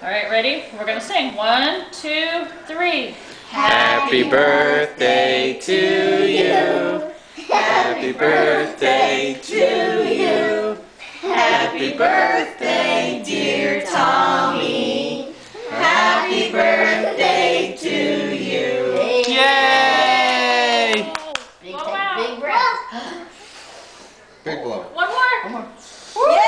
All right, ready? We're gonna sing. 1, 2, 3. Happy birthday to you. Happy birthday to you. Happy birthday, dear Tommy. Happy birthday to you. Yay! Big breath. Big blow. One more. Woo!